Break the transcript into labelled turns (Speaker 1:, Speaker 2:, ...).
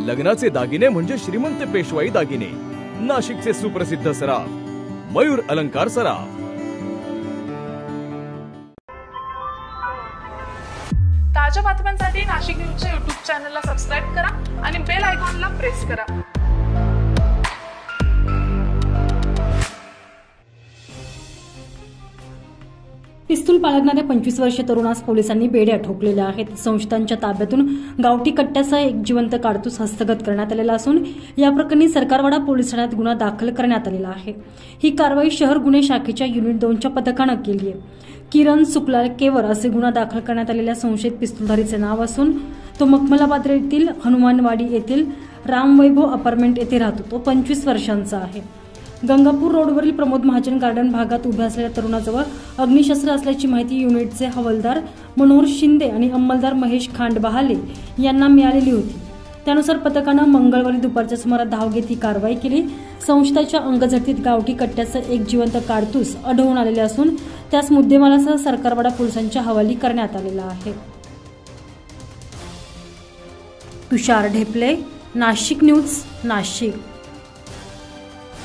Speaker 1: लग्नाचे दागिने म्हणजे श्रीमंत पेशवाई दागिने, नाशिकचे सुप्रसिद्ध सराफ मयूर अलंकार सराफ।
Speaker 2: ताज्या बातम्यांसाठी नाशिक न्यूजच्या YouTube चॅनलला सबस्क्राइब करा आणि बेल आयकॉनला प्रेस करा।
Speaker 3: पिस्तूल बाळगणाऱ्या 25 वर्षीय तरुणास पोलिसांनी बेड्या ठोकलेल्या आहेत। संशयितांच्या ताब्यातून गावठी कट्ट्यासह एक जिवंत कारतूस हस्तगत करण्यात आलेला असून या प्रकरणी सरकारवाडा पोलीस ठाण्यात गुन्हा दाखल करण्यात आलेला आहे। ही कारवाई शहर गुन्हे शाखेच्या युनिट 2च्या पथकाने केली आहे। किरण सुकलाल केवर असे गुन्हा दाखल करण्यात आलेल्या संशयित पिस्तूलधारीचे नाव असून तो मखमलाबाद येथील हनुमानवाडी येथील रामवैभव अपार्टमेंट येथे राहतो। तो 25 वर्षांचा आहे। गंगापूर रोडवरील प्रमोद महाजन गार्डन भागात उभ्या असलेल्या तरुणाजवळ अग्निशस्त्र असल्याची माहिती युनिटचे हवालदार मनोहर शिंदे आणि अंमलदार महेश खांडबहाले यांना मिळालेली होती। त्यानुसार पथकाने मंगळवारी दुपारच्या सुमारास धाव घेत ही कारवाई केली। संशयिताच्या अंगझडतीत गावठी कट्ट्यासह एक जिवंत कारतूस आढळून आलेले असून त्यास मुद्देमालासह सरकारवाडा पोलिसांच्या हवाली करण्यात आलेला आहे। तुषार ढेपले, नाशिक न्यूज, नाशिक।